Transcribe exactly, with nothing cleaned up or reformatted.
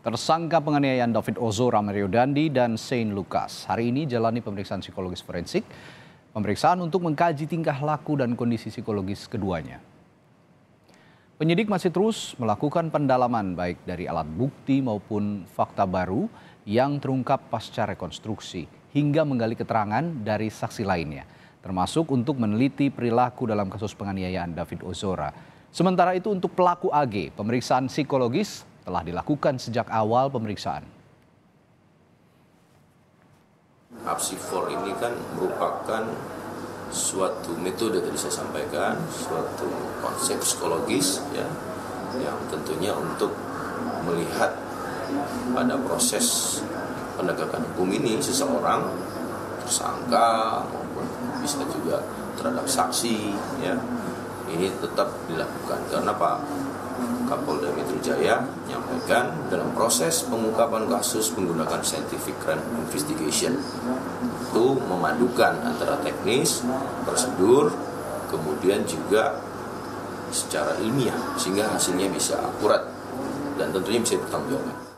Tersangka penganiayaan David Ozora, Mario Dandi, dan Shane Lucas hari ini jalani pemeriksaan psikologis forensik. Pemeriksaan untuk mengkaji tingkah laku dan kondisi psikologis keduanya. Penyidik masih terus melakukan pendalaman baik dari alat bukti maupun fakta baru yang terungkap pasca rekonstruksi hingga menggali keterangan dari saksi lainnya, termasuk untuk meneliti perilaku dalam kasus penganiayaan David Ozora. Sementara itu untuk pelaku A G, pemeriksaan psikologis telah dilakukan sejak awal pemeriksaan. Apsifor ini kan merupakan suatu metode tadi saya sampaikan, suatu konsep psikologis ya, yang tentunya untuk melihat pada proses penegakan hukum ini seseorang tersangka maupun bisa juga terhadap saksi ya, ini tetap dilakukan karena Pak Kapolda Metro Jaya menyampaikan dalam proses pengungkapan kasus menggunakan scientific crime investigation itu memadukan antara teknis, prosedur, kemudian juga secara ilmiah sehingga hasilnya bisa akurat dan tentunya bisa dipertanggungjawabkan.